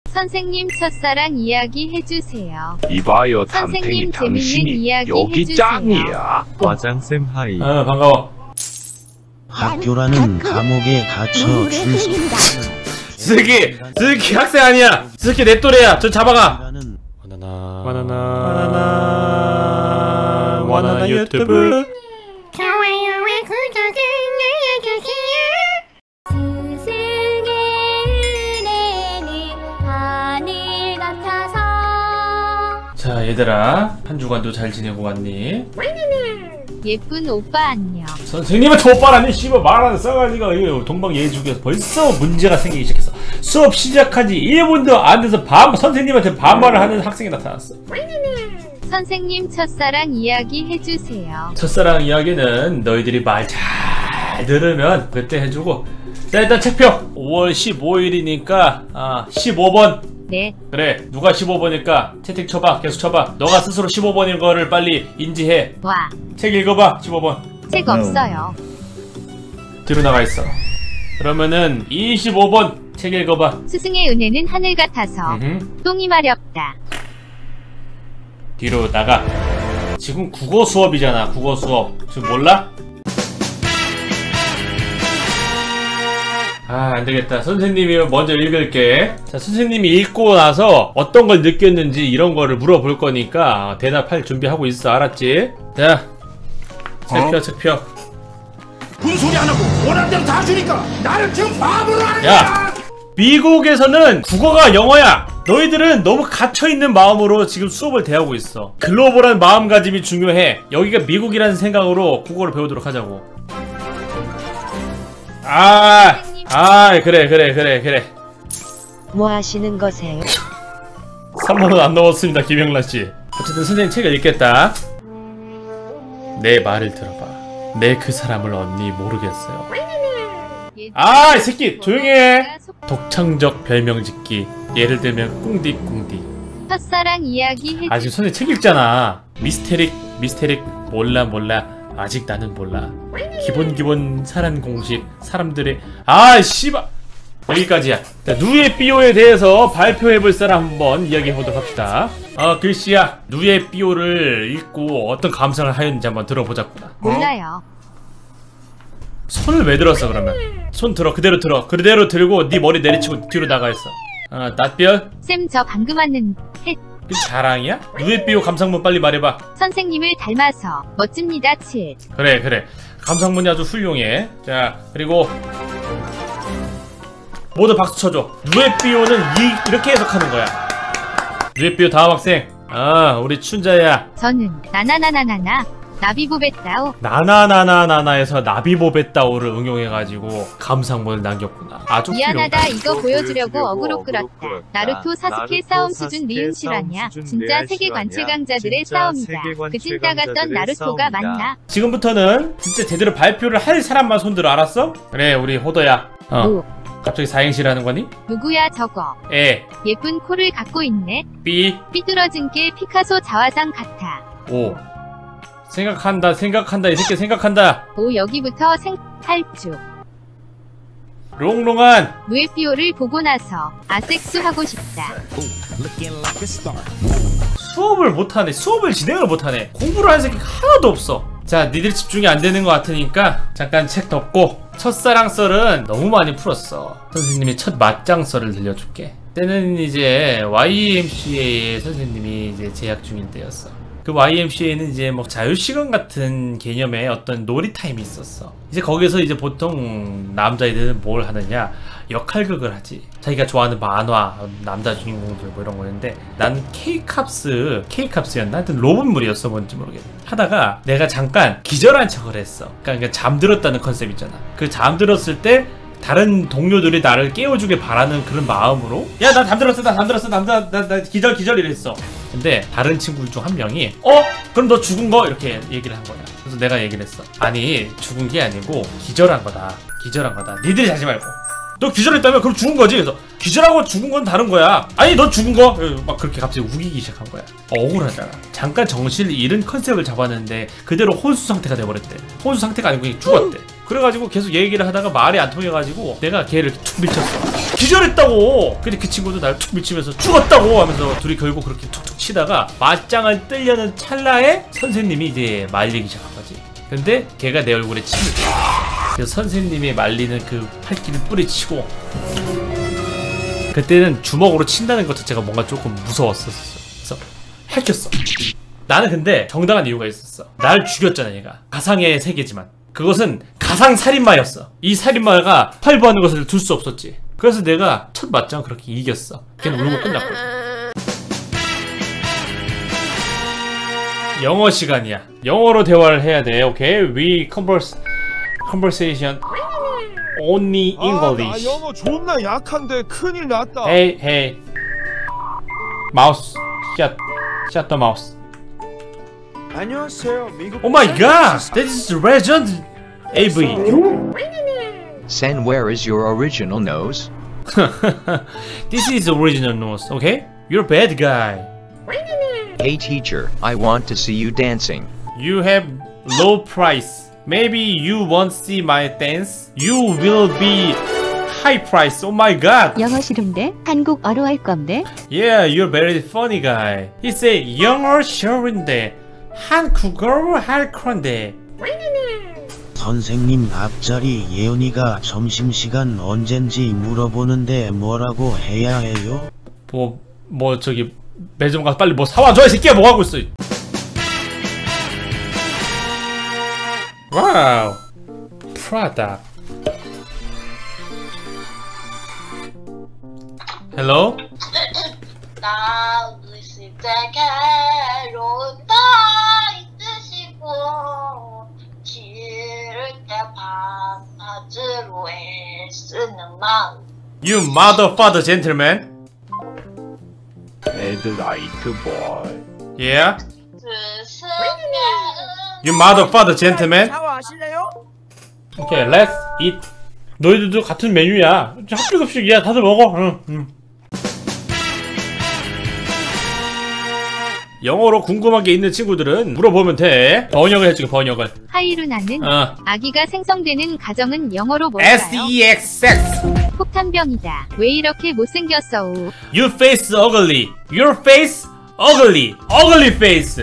선생님 첫사랑 이야기 해주세요. 이봐요 선생님 담탱이, 재밌는 당신이 이야기 여기 해주세요. 짱이야. 과장쌤 하이. 반가워. 학교라는 감옥에 갇혀 줄서 스즈키 학생 아니야. 스즈키 내 또래야. 저 잡아가. 바나나 유튜브. 좋아요와 구독을 눌러주세요. 스승의 은혜는 하늘 같아서. 자 얘들아, 한 주간도 잘 지내고 왔니? 예쁜 오빠 안녕. 선생님한테 오빠라니 씨발 말하는 싸가지가 동방예의죽에서 벌써 문제가 생기기 시작했어. 수업 시작한 지 1분도 안 돼서 선생님한테 반말을 하는 학생이 나타났어. 선생님 첫사랑 이야기 해주세요. 첫사랑 이야기는 너희들이 말 잘 들으면 그때 해주고. 자 일단 책표 5월 15일이니까 15번. 네. 그래, 누가 15번일까? 채팅 쳐봐. 계속 쳐봐. 너가 스스로 15번인 거를 빨리 인지해. 와. 책 읽어봐. 15번 책 없어요. 뒤로 나가 있어. 그러면은 25번 책 읽어봐. 스승의 은혜는 하늘 같아서 똥이 마렵다. 뒤로 나가. 지금 국어 수업이잖아. 국어 수업 지금 몰라? 안되겠다. 선생님이 먼저 읽을게. 자, 선생님이 읽고 나서 어떤 걸 느꼈는지 이런 거를 물어볼 거니까 대답할 준비하고 있어. 알았지? 자, 책 펴. 군소리 안 하고 원하는 대로 다 주니까 나를 지금 바보로 하는 거야. 야! 미국에서는 국어가 영어야. 너희들은 너무 갇혀있는 마음으로 지금 수업을 대하고 있어. 글로벌한 마음가짐이 중요해. 여기가 미국이라는 생각으로 국어를 배우도록 하자고. 그래. 뭐 하시는 거세요? 3만원 안 넘었습니다, 김영란씨. 어쨌든 선생님 책을 읽겠다. 내 말을 들어봐. 내 그 사람을 언니 모르겠어요. 이 새끼 조용해. 독창적 별명 짓기. 예를 들면 꿍디꿍디. 첫사랑 이야기 해주세요. 지금 선생님 책 읽잖아. 미스테릭 몰라. 아직 나는 몰라. 기본 사란 공식. 사람들의 씨발 여기까지야. 자, 누에 삐오에 대해서 발표해볼 사람 한번 이야기해보도록 합시다. 글씨야. 누에 삐오를 읽고 어떤 감상을 하였는지 한번 들어보자꾸나. 몰라요. 손을 왜 들었어 그러면? 손 들어. 그대로 들고 네 머리 내리치고 뒤로 나가 있어. 낯별? 쌤 저 방금 왔는데. 그 자랑이야? 누에 삐오 감상문 빨리 말해봐. 선생님을 닮아서 멋집니다. 7. 그래. 감상문이 아주 훌륭해. 자, 그리고 모두 박수 쳐줘. 누에삐오는 이렇게 해석하는 거야. 누에삐오 다음 학생. 우리 춘자야. 저는 나나나나나나 나비보베따오. 나나나나나나에서 나비보베따오를 응용해가지고 감상문을 남겼구나. 아주 미안하다. 훌륭하다. 이거 보여주려고 어그로 끌었다. 나루토 사스케 싸움 수준 리은 실화냐? 진짜 세계관 최강자들의 싸움이다. 그 찐따 같던 나루토가 맞나? 지금부터는 진짜 제대로 발표를 할 사람만 손들어. 알았어? 그래, 우리 호더야. 오. 갑자기 사행시 하는 거니? 누구야 저거? 예쁜 코를 갖고 있네. 삐뚤어진 게 피카소 자화상 같아. 오. 생각한다. 이 새끼 생각한다. 오, 여기부터 할주. 롱롱한 누에삐오를 보고 나서 아섹스하고 싶다. 수업을 못하네. 수업을 진행을 못하네. 공부를 하는 새끼가 하나도 없어. 자, 니들 집중이 안 되는 것 같으니까 잠깐 책 덮고. 첫사랑 썰은 너무 많이 풀었어. 선생님이 첫 맞짱 썰을 들려줄게. 때는 이제 YMCA의 선생님이 이제 재학 중인 때였어. 그 YMCA는 이제 뭐 자유시간 같은 개념의 어떤 놀이타임이 있었어. 이제 거기서 이제 보통 남자애들은 뭘 하느냐, 역할극을 하지. 자기가 좋아하는 만화, 남자 주인공들 뭐 이런 거였는데, 난 K캅스였나? 하여튼 로봇물이었어. 뭔지 모르겠네. 하다가 내가 잠깐 기절한 척을 했어. 그러니까 잠들었다는 컨셉 있잖아. 그 잠들었을 때 다른 동료들이 나를 깨워주길 바라는 그런 마음으로, 야, 나 잠들었어. 나 기절 이랬어. 근데 다른 친구들 중 한 명이 그럼 너 죽은 거? 이렇게 얘기를 한 거야. 그래서 내가 얘기를 했어. 아니, 죽은 게 아니고 기절한 거다. 니들이 하지 말고. 너 기절했다며? 그럼 죽은 거지? 그래서 기절하고 죽은 건 다른 거야. 아니, 너 죽은 거? 막 그렇게 갑자기 우기기 시작한 거야. 억울하잖아. 잠깐 정신을 잃은 컨셉을 잡았는데 그대로 혼수 상태가 돼버렸대. 혼수 상태가 아니고 그냥 죽었대. 그래가지고 계속 얘기를 하다가 말이 안 통해가지고 내가 걔를 툭 밀쳤어. 기절했다고. 근데 그 친구도 날 툭 밀치면서 죽었다고 하면서 둘이 결국 그렇게 툭툭 치다가 맞짱을 뜨려는 찰나에 선생님이 이제 말리기 시작한 거지. 근데 걔가 내 얼굴에 침을 댔어. 그래서 선생님이 말리는 그 팔기를 뿌리치고, 그때는 주먹으로 친다는 것 자체가 뭔가 조금 무서웠었어. 그래서 핥혔어. 나는 근데 정당한 이유가 있었어. 날 죽였잖아 얘가. 가상의 세계지만 그것은 가상 살인마였어. 이 살인마가 활보하는 것을 둘 수 없었지. 그래서 내가 첫 맞짱 그렇게 이겼어. 걔는 울고 끝났거든. 영어 시간이야. 영어로 대화를 해야 돼. 오케이? We conversation only English. 나 영어 존나 약한데 큰일 났다. Hey. Mouse. Shut the mouse. 안녕하세요, 미국. Oh my god! That is legend! AV. Sen, where is your original nose? This is original nose, okay? You're a bad guy. Hey teacher, I want to see you dancing. You have low price. Maybe you won't see my dance. You will be high price. Oh my god. 영어 싫은데? 한국어로 할 건데? Yeah, you're very funny guy. He said 영어 싫은데 한국어로 할 건데. 선생님 앞자리 예은이가 점심시간 언젠지 물어보는데 뭐라고 해야 해요? 뭐 저기 매점 가서 빨리 뭐 사와줘 이 새끼야. 뭐 하고 있어. 와우. 프라다. 헬로? 나 의식의 괴로운 다 있으시고 지를 때 밤낮으로 애쓰는 마음. You motherfucker gentleman. 헤드라이트 보이. Yeah? 스승의 You motherfucker gentleman. 샤워하실래요? 오케이, let's eat. 너희들도 같은 메뉴야. 학교 급식이야. 다들 먹어. 응. 영어로 궁금한 게 있는 친구들은 물어보면 돼. 번역을 해줄게, 번역을. 하이루나는 아기가 생성되는 가정은 영어로 뭘까요? SEXX. 폭탄병이다. 왜 이렇게 못생겼어? You face ugly. Your face ugly. Ugly face.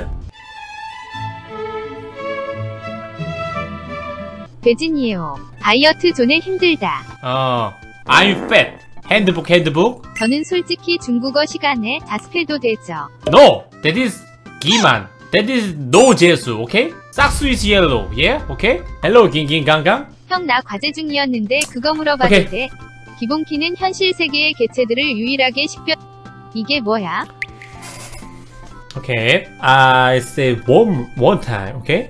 배진이에요. 다이어트 존에 힘들다. I'm fat. 핸드북. 저는 솔직히 중국어 시간에 자습해도 되죠. No, that is 기만. That is no 재수, okay? 싹스 is yellow, yeah? Okay? Hello, 긴강강. 형 나 과제 중이었는데 그거 물어봐도 오케이. 돼? 기본키는 현실 세계의 개체들을 유일하게 이게 뭐야? Okay, I say one time, okay?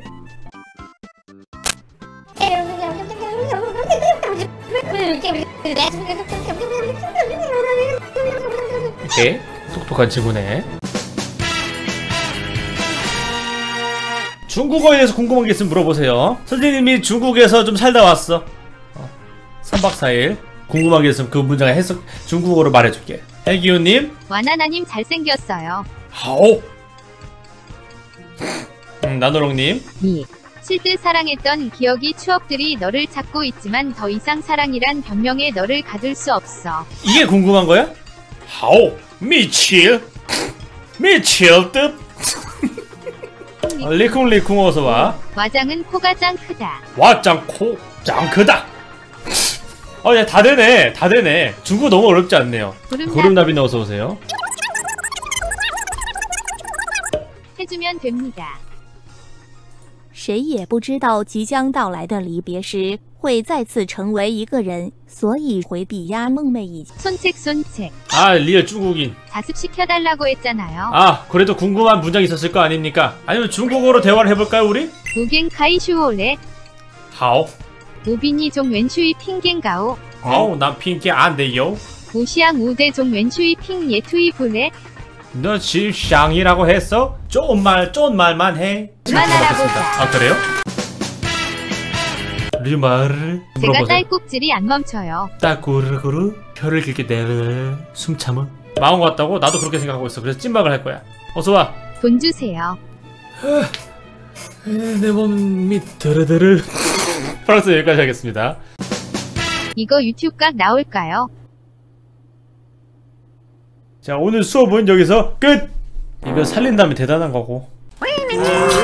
오케이, 똑똑한 친구네. 중국어에 대해서 궁금한 게 있으면 물어보세요. 선생님이 중국에서 좀 살다 왔어. 3박 4일. 궁금한 게 있으면 그 문장의 해석 중국어로 말해줄게. 해기훈님. 와나나님 잘생겼어요. 하오. 나노롱님. 니. 실제 사랑했던 기억이 추억들이 너를 찾고 있지만 더 이상 사랑이란 변명에 너를 가둘 수 없어. 이게 궁금한 거야? 하오. 미칠 듯. 리쿵 어서와. 와장은 코가 짱 크다. 와짱 코 짱 크다. 야, 다 되네. 중국어 너무 어렵지 않네요. 구름나비는 어서오세요. 해주면 됩니다. 谁也不知道即将到来的离别时会再次成为一个人，所以回避呀梦寐以求。 손책. 리얼 중국인. 자습시켜달라고 했잖아요. 그래도 궁금한 문장이 있었을 거 아닙니까? 아니면 중국어로 대화를 해볼까요, 우리? 우겐카이슈올레. 하오. 우빈이 종 웬슈이 핑겐가오. 난 핑계 안 돼요. 우시앙 우대 종 웬슈이 핑 예투이 불레. 너 지금 샹이라고 했어? 좋은 말만 해. 그만하라고 자. 그래요? 리마르 제가 딸꾹질이 안 멈춰요. 따꾸르꾸르 혀를 길게 내르 숨 참아. 마음 같다고? 나도 그렇게 생각하고 있어. 그래서 찐막을 할 거야. 어서와. 돈 주세요. 내 몸 밑 드르드르. 프랑스 여기까지 하겠습니다. 이거 유튜브 각 나올까요? 자, 오늘 수업은 여기서 끝! 이거 살린 다음에 대단한 거고.